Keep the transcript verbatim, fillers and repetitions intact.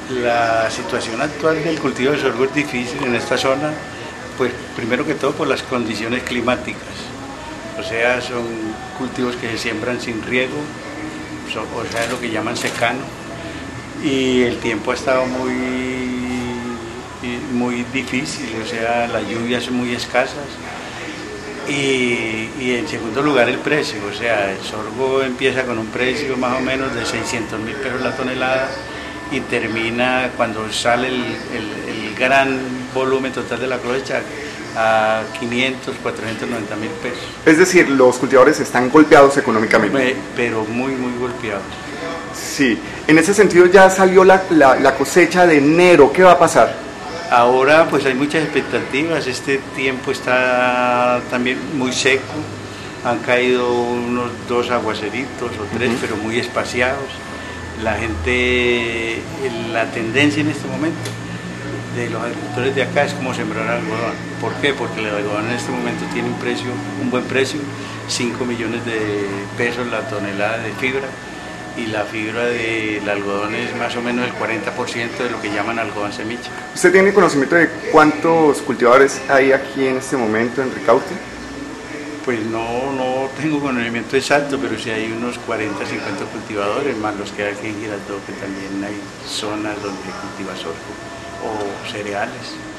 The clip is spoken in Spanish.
La situación actual del cultivo de sorgo es difícil en esta zona, pues primero que todo por las condiciones climáticas. O sea, son cultivos que se siembran sin riego, son, o sea, lo que llaman secano, y el tiempo ha estado muy, muy difícil, o sea, las lluvias son muy escasas. Y, y en segundo lugar el precio, o sea, el sorgo empieza con un precio más o menos de seiscientos mil pesos la tonelada y termina cuando sale el, el, el gran volumen total de la cosecha a quinientos, cuatrocientos noventa mil pesos. Es decir, los cultivadores están golpeados económicamente. Pero muy, muy golpeados. Sí, en ese sentido ya salió la, la, la cosecha de enero, ¿qué va a pasar? Ahora pues hay muchas expectativas, este tiempo está también muy seco, han caído unos dos aguaceritos o tres, uh-huh. pero muy espaciados. La gente, la tendencia en este momento de los agricultores de acá es como sembrar algodón. ¿Por qué? Porque el algodón en este momento tiene un precio, un buen precio, cinco millones de pesos la tonelada de fibra, y la fibra del algodón es más o menos el cuarenta por ciento de lo que llaman algodón semilla. ¿Usted tiene conocimiento de cuántos cultivadores hay aquí en este momento en Ricaurte? Pues no, no tengo conocimiento exacto, pero sí hay unos cuarenta, cincuenta cultivadores, más los que hay aquí en Girardot, que también hay zonas donde se cultiva sorgo o cereales.